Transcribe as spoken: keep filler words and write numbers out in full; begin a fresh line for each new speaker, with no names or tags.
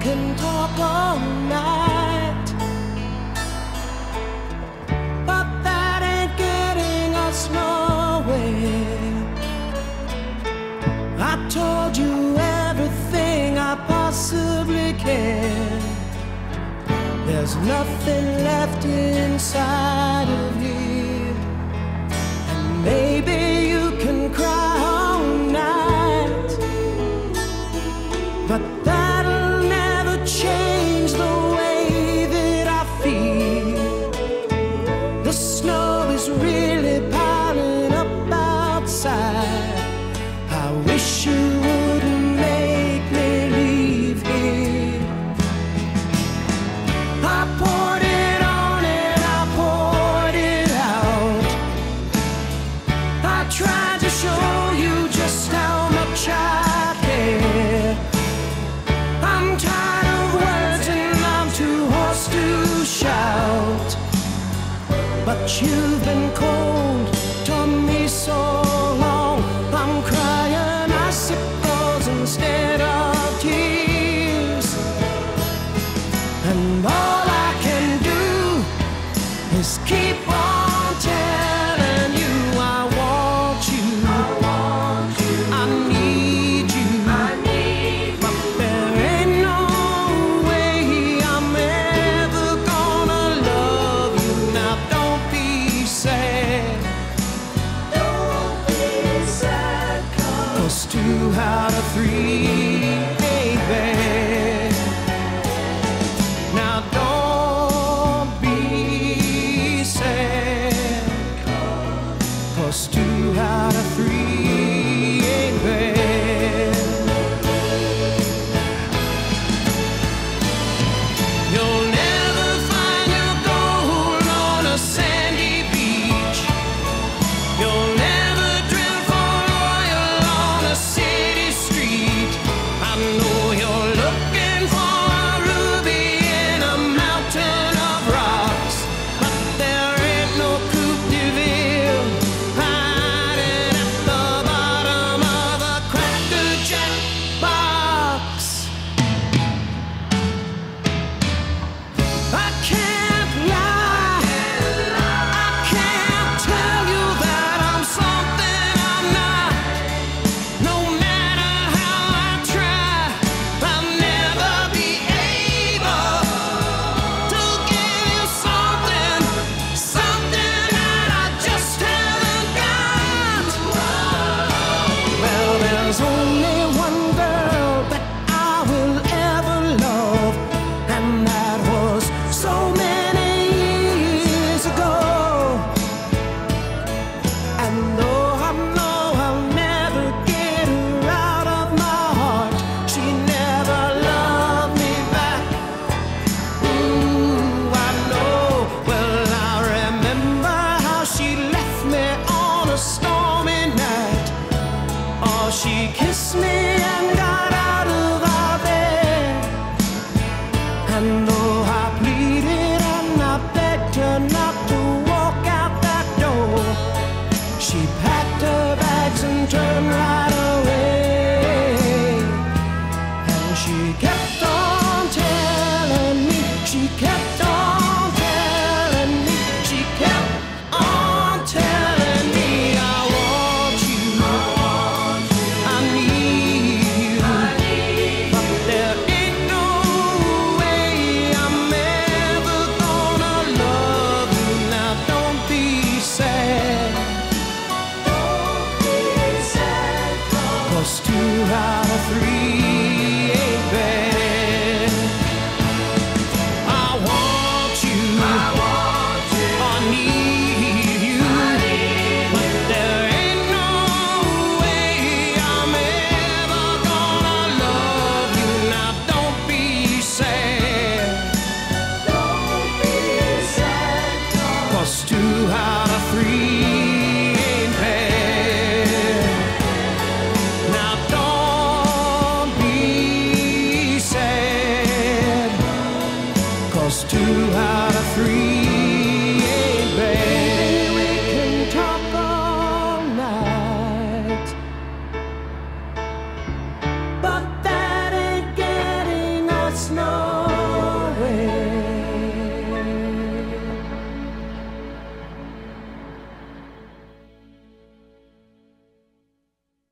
can talk all night, but that ain't getting us nowhere. I told you everything I possibly can. There's nothing left inside of here, and maybe you can cry all night, but that'll never change the way that I feel. The snow is really piling up outside. I wish you wouldn't make me leave here. I poured it on and I poured it out. I tried to show you just how much I care. I'm tired of words and I'm too hoarse to shout, but you've been cold to me so long. I'm crying icicles instead of tears, and all I can do is keep on telling you I want you, I want you, I need you, I need you. But there ain't no way I'm ever gonna love you. Now don't be sad, don't be sad, 'cause two out of three ain't bad. Now don't be sad, 'cause two out of three ain't bad. You'll never find your gold on a sandy beach. You'll never drill for oil on a city street. I know you're looking for a ruby in a mountain of rocks, but there ain't no Coupe de Ville hiding at the bottom of a Cracker Jack box. I can't lie, I can't tell you that I'm something I'm not. No matter how I try, I'll never be able to give you something, something that I just haven't got. Well, there's only one girl that I will ever love, and that was so many years ago. And though I know I'll never get her out of my heart, she never loved me back. Ooh, I know. Well, I remember how she left me on a stormy night. Oh, she kissed me and got out of our bed, and though I pleaded and I begged her not to walk out that door, she packed her bags and turned right away. And she kept on telling me, she kept on telling me, she kept on telling me I want you, I want you, I need you, I need you. But there ain't no way I'm ever gonna love you. Now don't be sad, don't be sad, 'cause two out of three ain't bad. I want you, I want you, I need you, I need you. But there ain't no way I'm ever gonna love you. Now don't be sad, don't be sad, 'cause two out of three ain't bad. Now don't be sad, 'cause two out of three ain't bad. We can talk all night, but